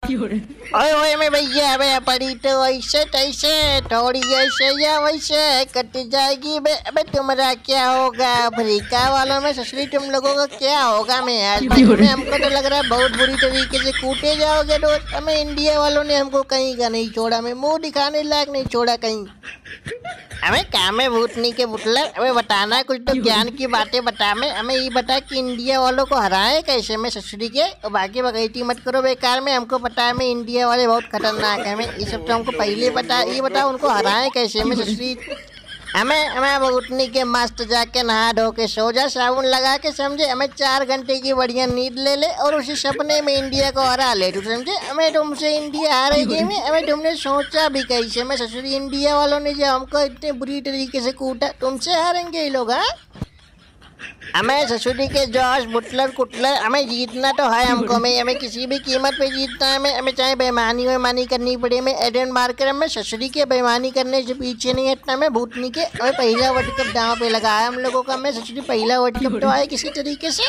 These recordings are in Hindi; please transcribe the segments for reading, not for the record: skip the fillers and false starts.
ओए ओए मैं भैया अबे पड़ी तो ऐसे तैसे थोड़ी ऐसे या वैसे कट जाएगी बे। अबे तुम्हारा क्या होगा? अफ्रीका वालों में ससुरी तुम लोगों का क्या होगा? मैं आज में हमको तो लग रहा है बहुत बुरी तरीके से कूटे जाओगे दोस्त। हमें इंडिया वालों ने हमको कहीं का नहीं छोड़ा, मैं मुंह दिखाने लायक नहीं छोड़ा कहीं। हमें काम है भूतनी के बुतले, हमें बताना है कुछ तो ज्ञान की बातें बता। हमें ये बता कि इंडिया वालों को हराए कैसे में ससुरी के, और बाकी बगैती मत करो बेकार में। हमको पता है मैं इंडिया वाले बहुत खतरनाक है, हमें ये सब तो हमको पहले पता है। ये बताओ उनको हराए कैसे में ससुरी। हमें हमें भूतनी के मस्त जाके नहा धो के सो जा साबुन लगा के, समझे। हमें 4 घंटे की बढ़िया नींद ले ले और उसी सपने में इंडिया को हरा ले, तू समझे। हमें तुमसे इंडिया हारेगी में, हमें तुमने सोचा भी कैसे में ससुरी। इंडिया वालों ने जो हमको इतने बुरी तरीके से कूटा, तुमसे हारेंगे ये लोग। हाँ हमें ससुरी के जॉस बुटलर कुटलर हमें जीतना तो है हमको। हमें किसी भी कीमत पे जीतना है। हमें चाहे बेईमानी वेमानी करनी पड़े, हमें एडेंट मार कर हमें ससुरी के बेईमानी करने से पीछे नहीं हटना। हमें भूतनी के हमें पहला वर्ल्ड कप दांव पे लगाया हम लोगों का। हमें ससुरी पहला वर्ल्ड कप तो आए किसी तरीके से।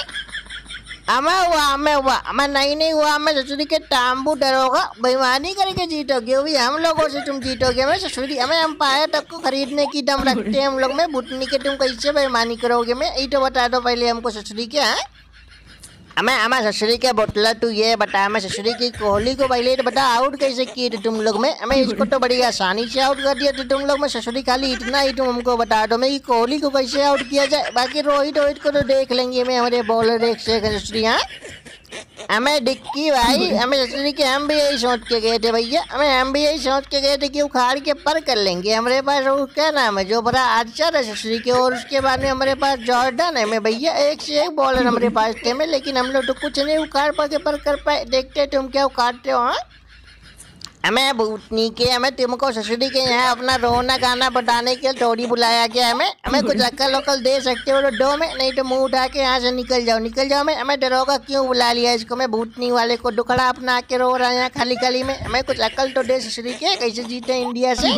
हमें नहीं हुआ। हमें ससुरी के तांबू डरोगा, बेईमानी करके जीतोगे वो भी हम लोगों से तुम जीतोगे। हमें ससुरी हमें एम्पायर तक को खरीदने की दम रखते हैं हम लोग में। भूतनी के तुम कैसे बेईमानी करोगे? मैं ये तो बता दो पहले हमको ससुरी के। हाँ हमें ससुरी के बोतला तू ये बता, हमें ससुरी की कोहली को पहले तो बता आउट कैसे किए थे तुम लोग में। हमें इसको तो बड़ी आसानी से आउट कर दिया था तुम लोग में। ससुरी खाली इतना ही तुम हमको बता दो मैं कि कोहली को कैसे आउट किया जाए। बाकी रोहित को तो देख लेंगे मैं, हमारे बॉलर एक से ससुरी। हाँ हमें डिक्की भाई हमें ससुरी के हम भी यही सोच के गए थे भैया। हम भी यही सोच के गए थे कि उखाड़ के पर कर लेंगे। हमारे पास वो क्या नाम है जो बड़ा आर्चर है ससुरी के, और उसके बाद में हमारे पास जॉर्डन है मैं भैया। एक से एक बॉलर हमारे पास थे में, लेकिन हम लोग तो कुछ नहीं उखाड़ पाके पर कर पाए। देखते तुम क्या उखाड़ते हो। हाँ हमें भूतनी के हमें तुमको ससुरी के यहाँ अपना रोना गाना बताने के लिए थोड़ी बुलाया गया। हमें कुछ अक्ल वक्ल दे सकते हो तो दो में, नहीं तो मुंह उठा के यहाँ से निकल जाओ। हमें डरोगा क्यों बुला लिया इसको? मैं भूतनी वाले को दुखड़ा अपना के रो रहा है यहाँ खाली खाली में। हमें कुछ अक्ल तो दे ससुरी के, कैसे जीते इंडिया से।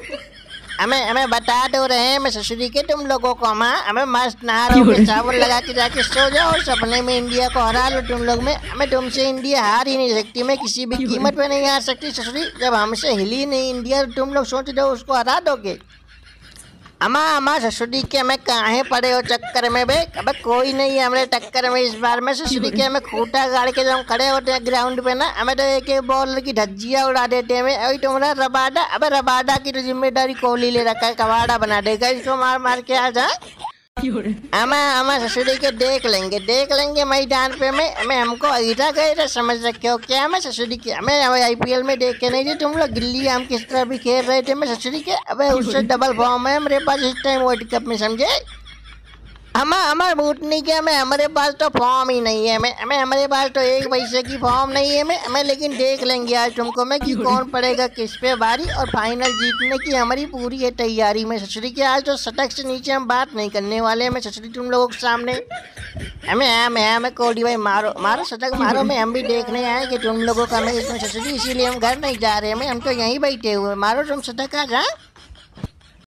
हमें बता दो रहे हैं मैं ससुरी के तुम लोगों को। हमें मस्त नहा के साबुन लगा के जाके सो जाओ और सपने में इंडिया को हरा लो तुम लोग में। हमें तुमसे इंडिया हार ही नहीं सकती, मैं किसी भी कीमत पे नहीं हार सकती ससुरी। जब हमसे हिली नहीं इंडिया तो तुम लोग सोच रहे हो उसको हरा दोगे। अमा ससुरी के हमें काहे पड़े हो चक्कर में बे? अब कोई नहीं है हमारे टक्कर में इस बार में। ससुरी के हमें खूटा गाड़ के जब हम खड़े होते हैं ग्राउंड पे ना, हमें तो एक एक बॉलर की धज्जियाँ उड़ा देते हैं। अभी तुम्हारा रबाडा, अबे रबाडा की तो जिम्मेदारी कोहली ले रखा है, कबाड़ा बना देगा इसको मार मार के। आ जा हमें ससुरी के देख लेंगे मैदान पे में। हमें हमको ऐसा गए समझ रखे हो क्या? हमें ससुरी के हमें IPL में देखे नहीं थे तुम लोग गिल्ली हम किस तरह भी खेल रहे थे। मैं ससुरी के अबे उससे डबल फॉर्म है मेरे पास इस टाइम वर्ल्ड कप में, समझे। हमारे भूतनी के हमारे पास तो फॉर्म ही नहीं है। हमारे पास तो एक पैसे की फॉर्म नहीं है। हमें लेकिन देख लेंगे आज तुमको मैं कि कौन पड़ेगा किस पे भारी, और फाइनल जीतने की हमारी पूरी है तैयारी में ससुरी के। आज तो शतक से नीचे हम बात नहीं करने वाले हैं मैं ससुरी तुम लोगों के सामने। हमें कोहली भाई मारो शतक मारो। मैं हम भी देखने आए कि तुम लोगों का मैं इसमें ससुरी, इसीलिए हम घर नहीं जा रहे हैं। हम तो यहीं बैठे हुए। मारो तुम शतक आ जा।